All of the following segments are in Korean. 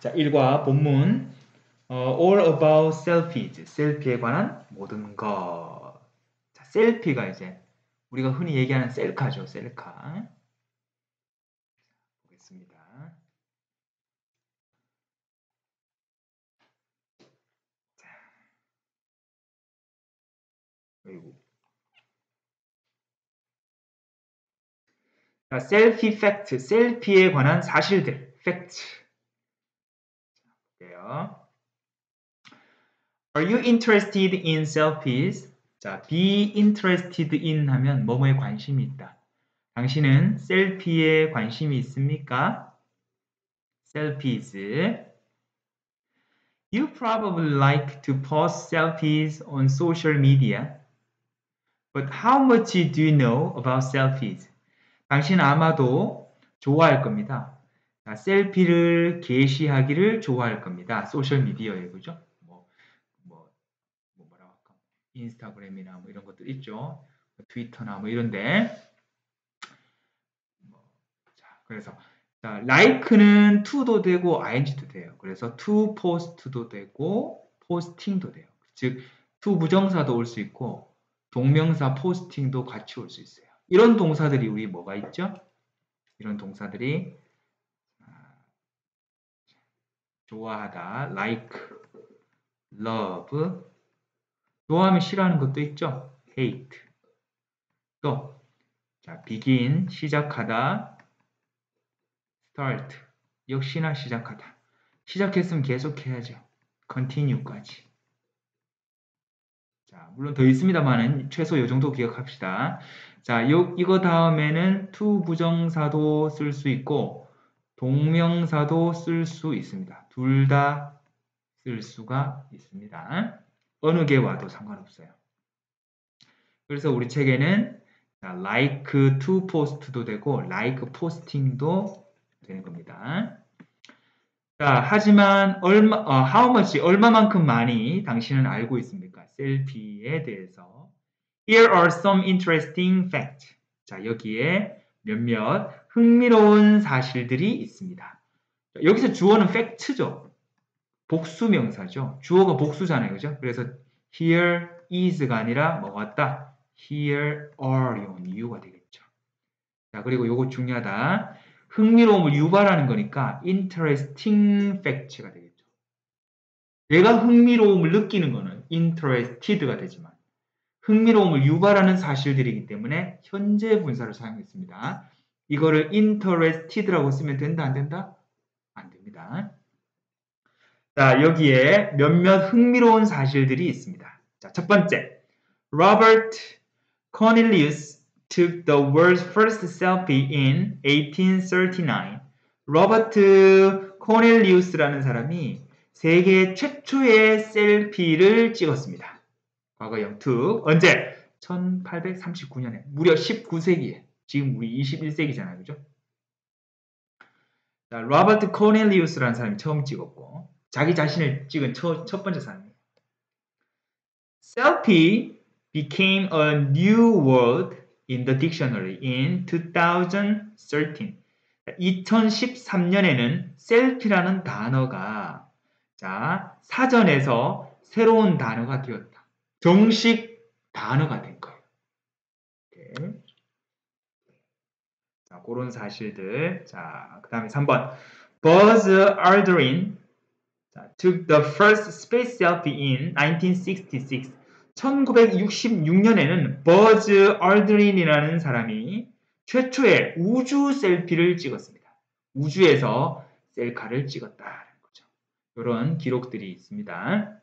자, 1과 본문 all about selfies, 셀피에 관한 모든 것. 자, 셀피가 이제 우리가 흔히 얘기하는 셀카죠, 셀카. 보겠습니다. 자, 셀피 팩트, 셀피에 관한 사실들, 팩트. 볼게요. Are you interested in selfies? 자, be interested in 하면 뭐뭐에 관심이 있다. 당신은 셀피에 관심이 있습니까? Selfies. You probably like to post selfies on social media. But how much do you know about selfies? 당신은 아마도 좋아할 겁니다. 자, 셀피를 게시하기를 좋아할 겁니다. 소셜미디어에, 그죠? 뭐라고 할까? 인스타그램이나 뭐 이런 것들 있죠. 트위터나 뭐 이런데. 자, 그래서 자, like는 to도 되고 ing도 돼요. 그래서 to post도 되고 posting도 돼요. 즉 to 부정사도 올 수 있고 동명사 posting도 같이 올 수 있어요. 이런 동사들이 우리 뭐가 있죠? 이런 동사들이 좋아하다, like, love, 좋아하면 싫어하는 것도 있죠? hate. 또 자, begin, 시작하다, start, 역시나 시작하다. 시작했으면 계속해야죠. continue까지. 자, 물론 더 있습니다만은 최소 이 정도 기억합시다. 자, 이거 다음에는 to 부정사도 쓸 수 있고 동명사도 쓸 수 있습니다. 둘 다 쓸 수가 있습니다. 어느 게 와도 상관없어요. 그래서 우리 책에는 like to post도 되고 like posting도 되는 겁니다. 자, 하지만 how much, 얼마만큼 많이 당신은 알고 있습니까? 셀피에 대해서. Here are some interesting facts. 자, 여기에 몇몇 흥미로운 사실들이 있습니다. 여기서 주어는 fact죠. 복수 명사죠. 주어가 복수잖아요. 그죠? 그래서 here is가 아니라 뭐가 왔다? Here are 온 이유가 되겠죠. 자, 그리고 요거 중요하다. 흥미로움을 유발하는 거니까 interesting fact가 되겠죠. 내가 흥미로움을 느끼는 거는 interested가 되지만 흥미로움을 유발하는 사실들이기 때문에 현재 분사를 사용했습니다. 이거를 interested라고 쓰면 된다, 안 된다? 안 됩니다. 자, 여기에 몇몇 흥미로운 사실들이 있습니다. 자, 첫 번째, Robert Cornelius took the world's first selfie in 1839. 로버트 코넬리우스라는 사람이 세계 최초의 셀피를 찍었습니다. 과거형 took. 언제? 1839년에. 무려 19세기에. 지금 우리 21세기잖아요. 그죠? 자, 로버트 코넬리우스라는 사람이 처음 찍었고 자기 자신을 찍은 첫 번째 사람이에요. Selfie became a new word in the dictionary in 2013. 2013년에는 셀피라는 단어가 자, 사전에서 새로운 단어가 되었다. 정식 단어가 된 거예요. 오케이. 자, 그런 사실들. 자, 그 다음에 3번. Buzz Aldrin took the first space selfie in 1966. 1966년에는 버즈 얼드린이라는 사람이 최초의 우주 셀피를 찍었습니다. 우주에서 셀카를 찍었다는 거죠. 이런 기록들이 있습니다.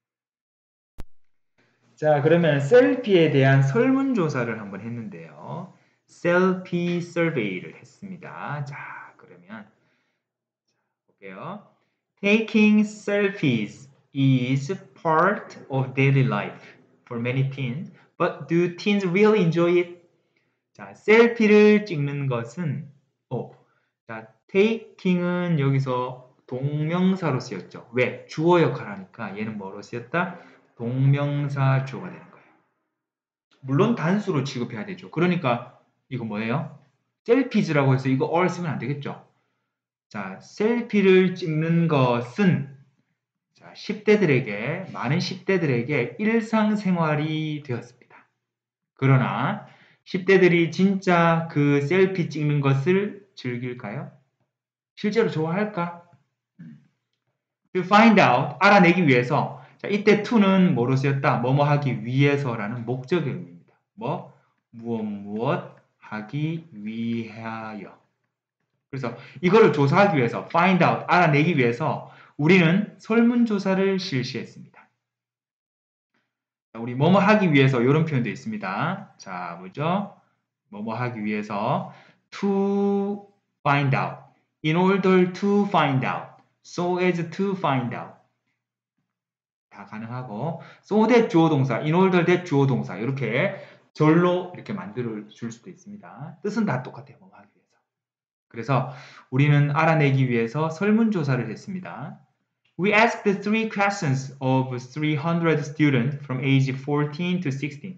자, 그러면 셀피에 대한 설문조사를 한번 했는데요. 셀피 서베이를 했습니다. 자, 그러면 볼게요. Taking selfies is part of daily life for many teens, but do teens really enjoy it? 자, 셀피를 찍는 것은 자, taking은 여기서 동명사로 쓰였죠. 왜? 주어 역할을 하니까 얘는 뭐로 쓰였다? 동명사 주어가 되는 거예요. 물론 단수로 취급해야 되죠. 그러니까 이거 뭐예요? 셀피즈라고 해서 이거 all 쓰면 안 되겠죠. 자, 셀피를 찍는 것은 자, 10대들에게, 많은 10대들에게 일상생활이 되었습니다. 그러나 10대들이 진짜 그 셀피 찍는 것을 즐길까요? 실제로 좋아할까? To find out, 알아내기 위해서. 자, 이때 to는 뭐로 쓰였다? 뭐뭐 하기 위해서라는 목적의 의미입니다. 뭐? 무엇 하기 위하여. 그래서 이거를 조사하기 위해서, find out, 알아내기 위해서 우리는 설문조사를 실시했습니다. 자, 우리 뭐뭐 하기 위해서 이런 표현도 있습니다. 자, 뭐죠? 뭐뭐 하기 위해서 to find out, in order to find out, so as to find out 다 가능하고 so that 주어 동사, in order that 주어 동사 이렇게 절로 이렇게 만들어 줄 수도 있습니다. 뜻은 다 똑같아요. 뭐뭐 하기 위해서. 그래서 우리는 알아내기 위해서 설문조사를 했습니다. We asked the three questions of 300 students from age 14 to 16.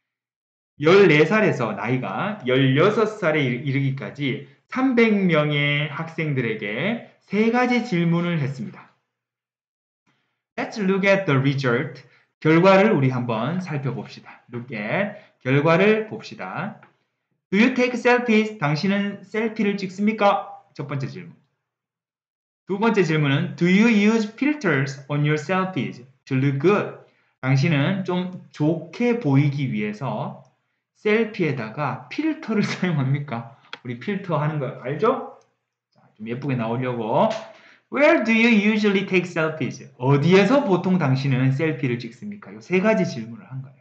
14살에서 나이가 16살에 이르기까지 300명의 학생들에게 세 가지 질문을 했습니다. Let's look at the result. 결과를 우리 한번 살펴봅시다. Look at 결과를 봅시다. Do you take selfies? 당신은 셀피를 찍습니까? 첫 번째 질문. 두 번째 질문은 Do you use filters on your selfies to look good? 당신은 좀 좋게 보이기 위해서 셀피에다가 필터를 사용합니까? 우리 필터 하는 거 알죠? 자, 좀 예쁘게 나오려고 Where do you usually take selfies? 어디에서 보통 당신은 셀피를 찍습니까? 이 세 가지 질문을 한 거예요.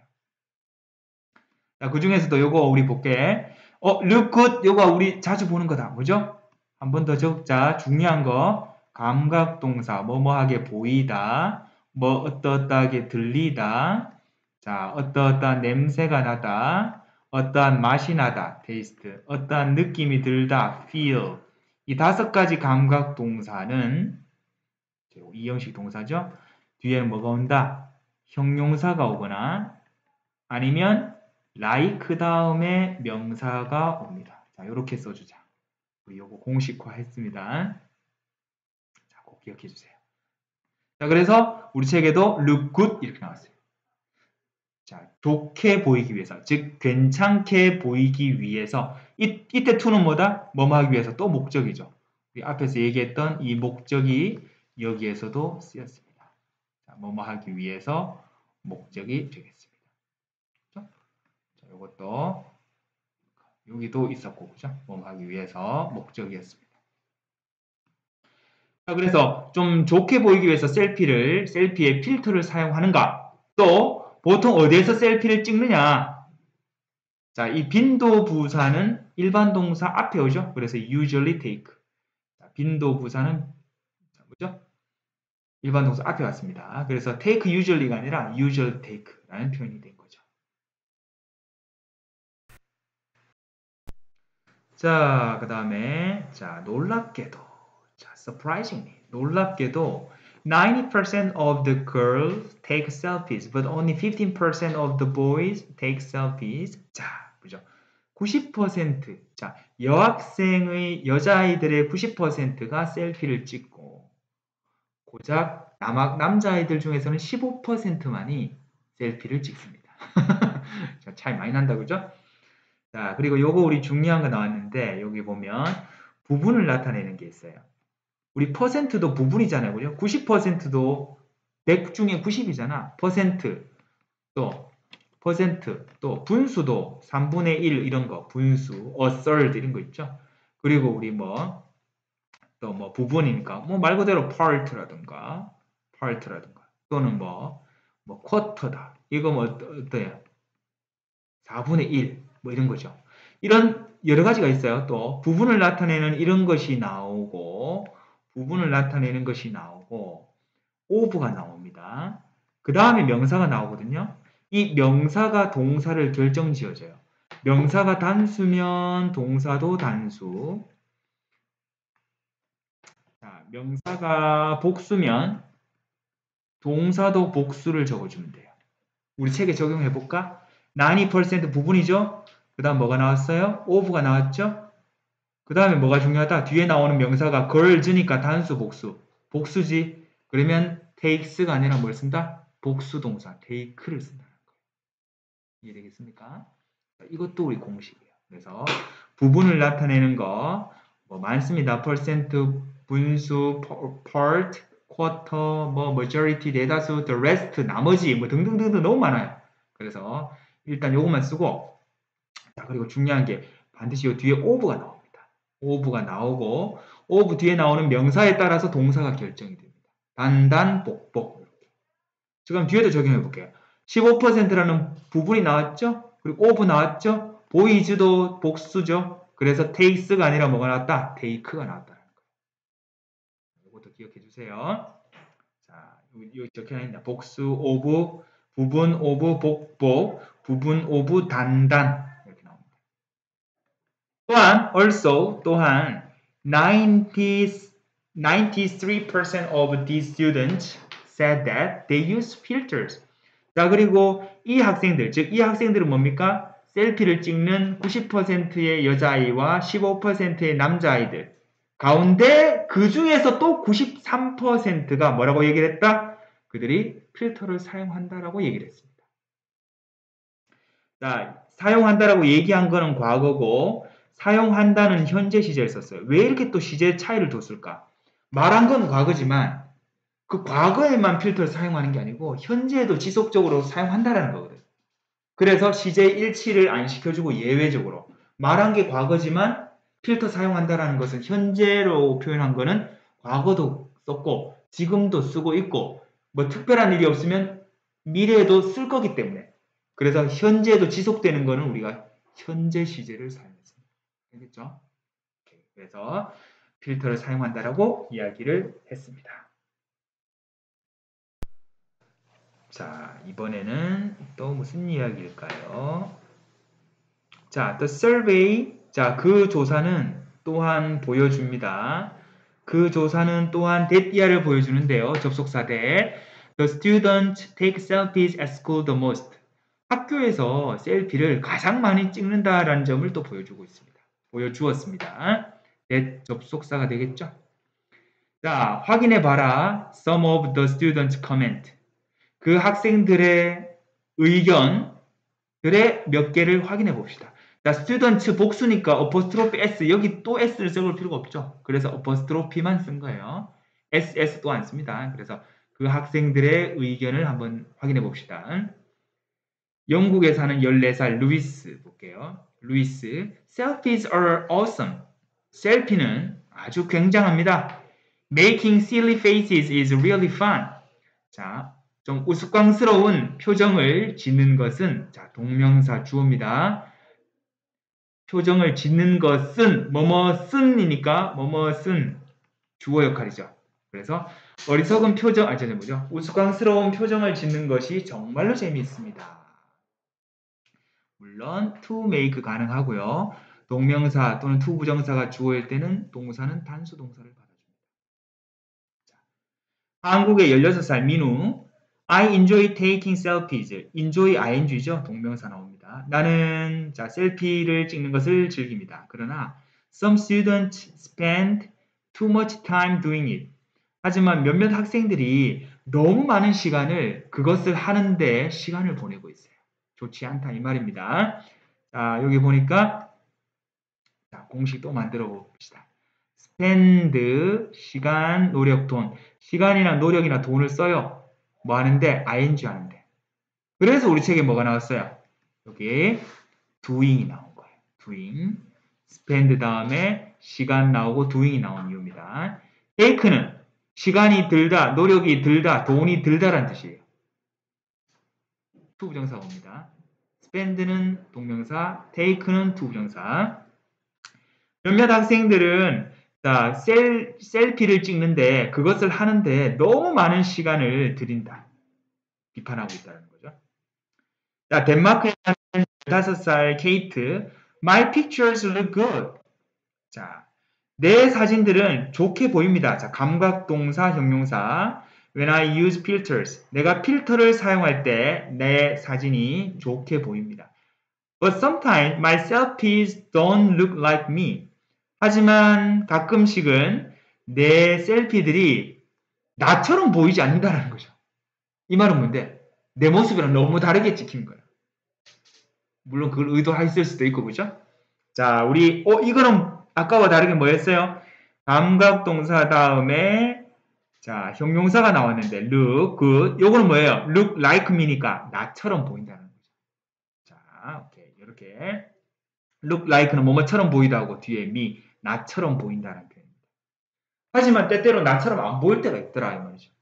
자, 그 중에서도 요거 우리 볼게. look good 요거 우리 자주 보는 거다. 뭐죠? 한 번 더 적자. 중요한 거. 감각동사 뭐뭐하게 보이다. 뭐 어떠어떠하게 들리다. 자, 어떠어떠한 냄새가 나다. 어떠한 맛이 나다. taste. 어떠한 느낌이 들다. feel. 이 5가지 감각동사는 이형식 동사죠. 뒤에 뭐가 온다? 형용사가 오거나 아니면 like 다음에 명사가 옵니다. 자, 이렇게 써주자. 우리 요거 공식화 했습니다. 자, 꼭 기억해 주세요. 자, 그래서 우리 책에도 look good 이렇게 나왔어요. 자, 좋게 보이기 위해서, 즉 괜찮게 보이기 위해서 이때 to는 뭐다? 뭐뭐 하기 위해서 또 목적이죠. 우리 앞에서 얘기했던 이 목적이 여기에서도 쓰였습니다. 자, 뭐뭐 하기 위해서 목적이 되겠습니다. 그렇죠? 자, 이것도 여기도 있었고, 그죠? 뭐뭐 하기 위해서 목적이었습니다. 자, 그래서 좀 좋게 보이기 위해서 셀피에 필터를 사용하는가? 또 보통 어디에서 셀피를 찍느냐? 자, 이 빈도부사는 일반 동사 앞에 오죠? 그래서 usually take. 자, 빈도부사는 뭐죠? 일반 동사 앞에 왔습니다. 그래서 take usually가 아니라 usually take라는 표현이 된 거죠. 자, 그 다음에 자, 놀랍게도 자, surprisingly 놀랍게도 90% of the girls take selfies, but only 15% of the boys take selfies. 자, 보죠. 90% 자, 여자아이들의 90%가 셀피를 찍고 고작 남자아이들 중에서는 15%만이 셀피를 찍습니다. 자, 차이 많이 난다, 그죠? 자, 그리고 요거 우리 중요한 거 나왔는데 여기 보면 부분을 나타내는 게 있어요. 우리 퍼센트도 부분이잖아요. 그죠? 90%도 100 중에 90이잖아. 퍼센트 또 분수도 3분의 1 이런 거 분수, a third 이런 거 있죠. 그리고 우리 또 부분이니까 말 그대로 part라든가 또는 쿼터다. 이거 어때요? 4분의 1 이런 거죠. 이런 여러 가지가 있어요. 또 부분을 나타내는 이런 것이 나오고 부분을 나타내는 것이 나오고 over가 나옵니다. 그 다음에 명사가 나오거든요. 이 명사가 동사를 결정지어줘요. 명사가 단수면 동사도 단수. 자, 명사가 복수면 동사도 복수를 적어주면 돼요. 우리 책에 적용해볼까? 90% 부분이죠? 그 다음 뭐가 나왔어요? over가 나왔죠? 그 다음에 뭐가 중요하다? 뒤에 나오는 명사가 girls니까 단수 복수. 복수지. 그러면 takes가 아니라 뭘 쓴다? 복수 동사 take를 쓴다는 거예요. 이해되겠습니까? 이것도 우리 공식이에요. 그래서 부분을 나타내는 거 뭐 많습니다. percent, 분수, part, quarter, 뭐 majority, 대다수, the rest, 나머지 뭐 등등등등 너무 많아요. 그래서 일단 요것만 쓰고 자, 그리고 중요한 게 반드시 요 뒤에 of가 나옵니다. of가 나오고 of 뒤에 나오는 명사에 따라서 동사가 결정이 됩니다. 단단, 복복 이렇게. 지금 뒤에도 적용해 볼게요. 15%라는 부분이 나왔죠? 그리고 of 나왔죠? 보이즈도 복수죠? 그래서 takes가 아니라 뭐가 나왔다? take가 나왔다는 거예요. 이것도 기억해 주세요. 자, 여기 적혀 있다. 복수, of, 부분, of, 복복, 부분, of, 단단 이렇게 나옵니다. 또한 also 또한 93% of these students said that they use filters. 자, 그리고 이 학생들, 즉 이 학생들은 뭡니까? 셀피를 찍는 90%의 여자아이와 15%의 남자아이들 가운데 그 중에서 또 93%가 뭐라고 얘기를 했다? 그들이 필터를 사용한다라고 얘기를 했습니다. 자, 사용한다라고 얘기한 거는 과거고 사용한다는 현재 시제를 썼어요. 왜 이렇게 또 시제 차이를 뒀을까? 말한 건 과거지만 그 과거에만 필터를 사용하는 게 아니고 현재에도 지속적으로 사용한다라는 거거든. 그래서 시제 일치를 안 시켜주고 예외적으로 말한 게 과거지만 필터 사용한다라는 것은 현재로 표현한 거는 과거도 썼고 지금도 쓰고 있고 뭐 특별한 일이 없으면 미래에도 쓸 거기 때문에 그래서 현재에도 지속되는 거는 우리가 현재 시제를 사용했습니다. 알겠죠? 그래서 필터를 사용한다라고 이야기를 했습니다. 자, 이번에는 또 무슨 이야기일까요? 자, the survey. 자, 그 조사는 또한 보여줍니다. 그 조사는 또한 that이야를 보여주는데요. 접속사 that. The students take selfies at school the most. 학교에서 셀피를 가장 많이 찍는다라는 점을 또 보여주고 있습니다. 보여주었습니다. that 접속사가 되겠죠? 자, 확인해 봐라. Some of the students comment. 그 학생들의 의견들의 몇 개를 확인해 봅시다. 자, students 복수니까 apostrophe s 여기 또 s를 써볼 필요가 없죠. 그래서 apostrophe만 쓴 거예요. s 또 안 씁니다. 그래서 그 학생들의 의견을 한번 확인해 봅시다. 영국에 사는 14살 루이스 볼게요. 루이스, selfies are awesome. 셀피는 아주 굉장합니다. Making silly faces is really fun. 자, 좀 우스꽝스러운 표정을 짓는 것은 자, 동명사 주어입니다. 표정을 짓는 것은 뭐뭐쓴이니까 뭐뭐쓴 주어 역할이죠. 그래서 어리석은 표정, 뭐죠? 우스꽝스러운 표정을 짓는 것이 정말로 재미있습니다. 물론 to make 가능하고요. 동명사 또는 to 부정사가 주어일 때는 동사는 단수 동사를 받아줍니다. 자, 한국의 16살 민우. I enjoy taking selfies. enjoy ing죠. 동명사 나옵니다. 나는 자, 셀피를 찍는 것을 즐깁니다. 그러나 some students spend too much time doing it. 하지만 몇몇 학생들이 너무 많은 시간을 그것을 하는데 시간을 보내고 있어요. 좋지 않다 이 말입니다. 자, 여기 보니까 자, 공식 또 만들어 봅시다. spend 시간, 노력, 돈. 시간이나 노력이나 돈을 써요. 뭐 하는데? ing 하는데. 그래서 우리 책에 뭐가 나왔어요? 여기 doing이 나온 거예요. doing. spend 다음에 시간 나오고 doing이 나온 이유입니다. take는 시간이 들다, 노력이 들다, 돈이 들다라는 뜻이에요. to 부정사가 옵니다. spend는 동명사, take는 to 부정사. 몇몇 학생들은 자, 셀피를 찍는데 그것을 하는데 너무 많은 시간을 들인다. 비판하고 있다는 거죠. 자, 덴마크에 사는 15살 케이트. My pictures look good. 자, 내 사진들은 좋게 보입니다. 자, 감각동사, 형용사. When I use filters. 내가 필터를 사용할 때 내 사진이 좋게 보입니다. But sometimes my selfies don't look like me. 하지만 가끔씩은 내 셀피들이 나처럼 보이지 않는다는 거죠. 이 말은 뭔데? 내 모습이랑 너무 다르게 찍힌 거야. 물론 그걸 의도했을 수도 있고, 그죠? 자, 우리, 이거는 아까와 다르게 뭐였어요? 감각동사 다음에, 자, 형용사가 나왔는데, look, good. 요거는 뭐예요? look like me니까 나처럼 보인다는 거죠. 자, 오케이. 이렇게. look like는 뭐뭐처럼 보이다고 뒤에 me, 나처럼 보인다는 표현입니다. 하지만 때때로 나처럼 안 보일 때가 있더라, 이 말이죠.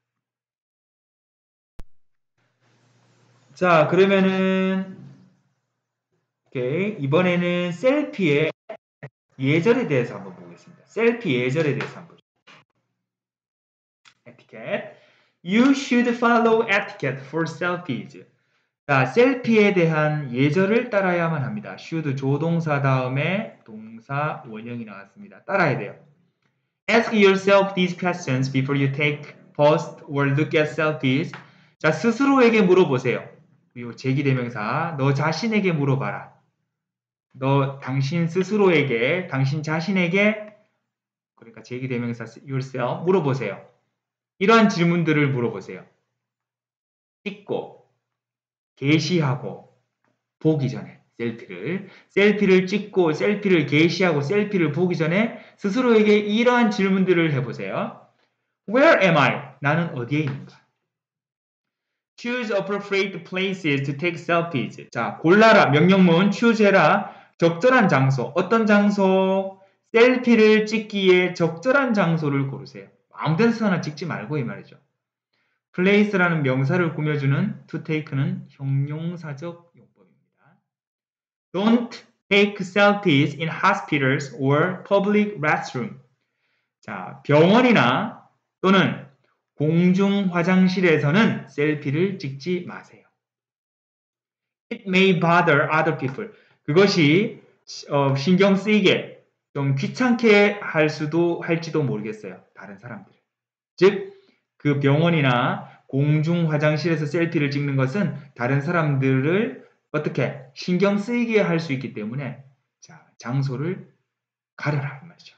자, 그러면은, 오케이. 이번에는 셀피의 예절에 대해서 한번 보겠습니다. 셀피 예절에 대해서 한번 보죠. etiquette. You should follow etiquette for selfies. 자, 셀피에 대한 예절을 따라야만 합니다. should 조동사 다음에 동사 원형이 나왔습니다. 따라야 돼요. Ask yourself these questions before you take, post, or look at selfies. 자, 스스로에게 물어보세요. 그리고 제기대명사, 너 자신에게 물어봐라. 당신 스스로에게, 당신 자신에게, 그러니까 제기대명사 yourself 물어보세요. 이러한 질문들을 물어보세요. 찍고, 게시하고, 보기 전에 셀피를 찍고, 셀피를 게시하고, 셀피를 보기 전에 스스로에게 이러한 질문들을 해보세요. Where am I? 나는 어디에 있는가? Choose appropriate places to take selfies. 자, 골라라. 명령문 choose 해라. 적절한 장소. 어떤 장소? 셀피를 찍기에 적절한 장소를 고르세요. 아무 데서나 찍지 말고 이 말이죠. place라는 명사를 꾸며주는 to take는 형용사적 용법입니다. Don't take selfies in hospitals or public restroom. 자, 병원이나 또는 공중 화장실에서는 셀피를 찍지 마세요. It may bother other people. 그것이 신경 쓰이게 좀 귀찮게 할지도 모르겠어요. 다른 사람들. 즉, 그 병원이나 공중 화장실에서 셀피를 찍는 것은 다른 사람들을 어떻게 신경 쓰이게 할 수 있기 때문에 자, 장소를 가려라 이 말이죠.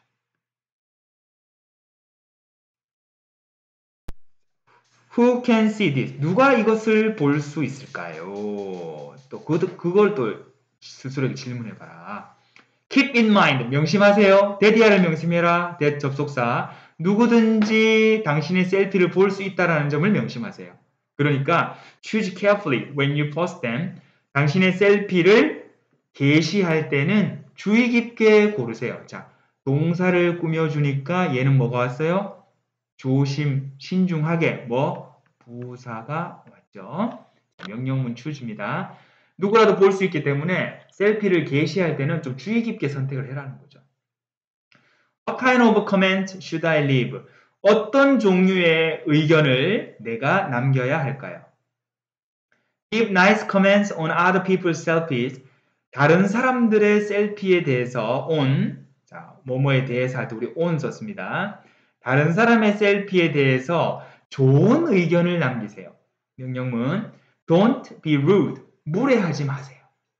Who can see this? 누가 이것을 볼 수 있을까요? 또 그걸 또 스스로에게 질문해봐라. Keep in mind. 명심하세요. 대디아를 명심해라. 대 접속사. 누구든지 당신의 셀피를 볼 수 있다는 점을 명심하세요. 그러니까 choose carefully when you post them. 당신의 셀피를 게시할 때는 주의 깊게 고르세요. 자, 동사를 꾸며주니까 얘는 뭐가 왔어요? 조심, 신중하게, 부사가 왔죠. 명령문 choos입니다. 누구라도 볼 수 있기 때문에 셀피를 게시할 때는 좀 주의 깊게 선택을 해라는 거죠. What kind of comment should I leave? 어떤 종류의 의견을 내가 남겨야 할까요? Give nice comments on other people's selfies. 다른 사람들의 셀피에 대해서 on, 자, 뭐뭐에 대해서 할 때 우리 on 썼습니다. 다른 사람의 셀피에 대해서 좋은 의견을 남기세요. 명령문 Don't be rude. 무례하지 마세요.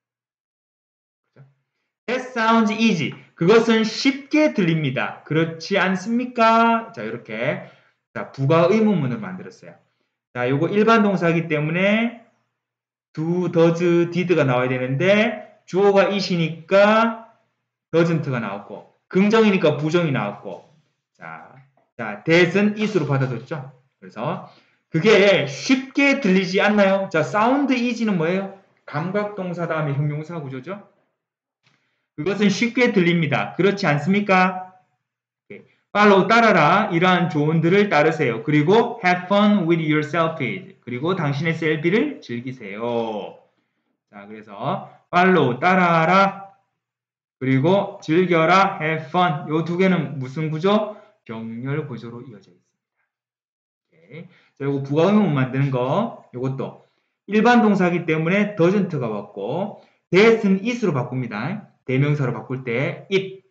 That sounds easy. 그것은 쉽게 들립니다. 그렇지 않습니까? 자, 이렇게 자, 부가 의문문을 만들었어요. 자, 요거 일반 동사이기 때문에 do, does, did가 나와야 되는데 주어가 it이니까 doesn't가 나왔고 긍정이니까 부정이 나왔고 자, that은 it으로 받아줬죠. 그래서 그게 쉽게 들리지 않나요? 자, sound easy는 뭐예요? 감각동사 다음에 형용사 구조죠. 그것은 쉽게 들립니다. 그렇지 않습니까? follow 따라라. 이러한 조언들을 따르세요. 그리고 have fun with your selfies. 그리고 당신의 셀피를 즐기세요. 자, 그래서 follow 따라라. 그리고 즐겨라. have fun. 요 두 개는 무슨 구조? 병렬 구조로 이어져 있습니다. 오케이. 자, 요거 부가 의문문 만드는 거. 요것도 일반 동사이기 때문에 doesn't가 왔고 that은 it으로 바꿉니다. 대명사로 바꿀 때 it.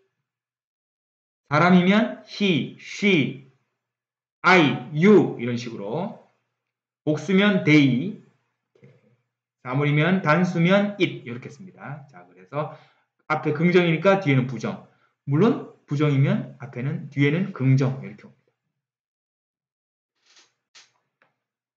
사람이면 he, she, I, you 이런 식으로 복수면 they, 사물이면 단수면 it 이렇게 씁니다. 자, 그래서 앞에 긍정이니까 뒤에는 부정. 물론 부정이면 앞에는 뒤에는 긍정 이렇게